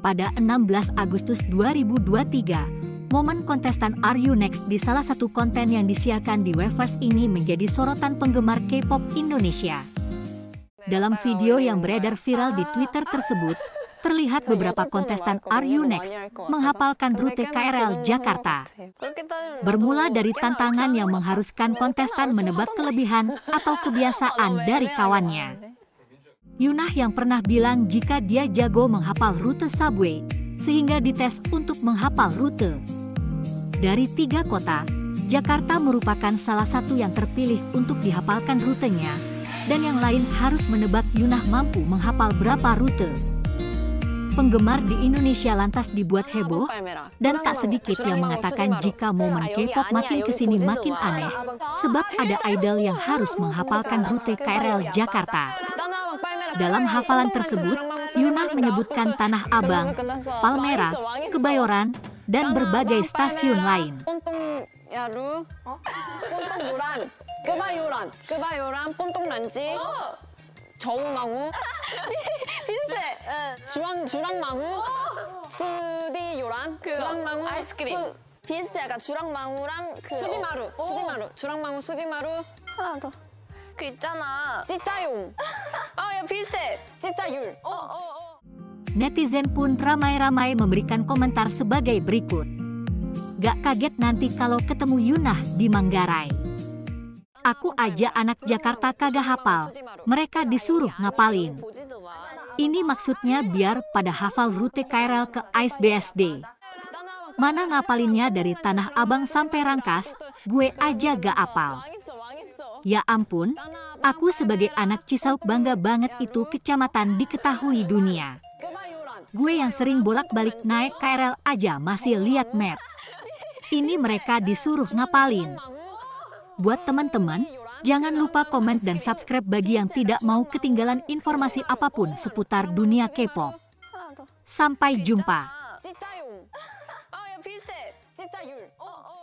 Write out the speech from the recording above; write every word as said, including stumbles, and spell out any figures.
Pada enam belas Agustus dua ribu dua puluh tiga, momen kontestan Are You Next di salah satu konten yang disiarkan di Weverse ini menjadi sorotan penggemar K-pop Indonesia. Dalam video yang beredar viral di Twitter tersebut, terlihat beberapa kontestan Are You Next menghafalkan rute K R L Jakarta. Bermula dari tantangan yang mengharuskan kontestan menebak kelebihan atau kebiasaan dari kawannya. Yoonah yang pernah bilang jika dia jago menghafal rute subway, sehingga dites untuk menghafal rute. Dari tiga kota, Jakarta merupakan salah satu yang terpilih untuk dihafalkan rutenya, dan yang lain harus menebak Yoonah mampu menghafal berapa rute. Penggemar di Indonesia lantas dibuat heboh, dan tak sedikit yang mengatakan jika momen K-pop makin kesini makin aneh, sebab ada idol yang harus menghafalkan rute K R L Jakarta. Dalam hafalan tersebut, Yoonah menyebutkan Tanah Abang, Palmerah, Kebayoran, dan berbagai stasiun lain. Kebayoran, Kebayoran, Pontonglanji, 저우망우, 비슷해. 주랑 주랑망우, 수디요란, 주랑망우, 아이스크림. 비슷해. 약간 주랑망우랑 그 수디마루, 수디마루, 주랑망우, 수디마루. 하나 더. 그 있잖아. 찌짜용. 아, 야 비슷해. 찌짜율. 어, 어, 어. Netizen pun ramai-ramai memberikan komentar sebagai berikut. Gak kaget nanti kalau ketemu Yoonah di Manggarai. Aku aja anak Jakarta kagak hafal, mereka disuruh ngapalin. Ini maksudnya biar pada hafal rute K R L ke A I S B S D. Mana ngapalinnya dari Tanah Abang sampai Rangkas, gue aja gak apal. Ya ampun, aku sebagai anak Cisauk bangga banget itu kecamatan diketahui dunia. Gue yang sering bolak-balik naik K R L aja masih lihat map. Ini mereka disuruh ngapalin. Buat teman-teman, jangan lupa komen dan subscribe bagi yang tidak mau ketinggalan informasi apapun seputar dunia K-pop. Sampai jumpa.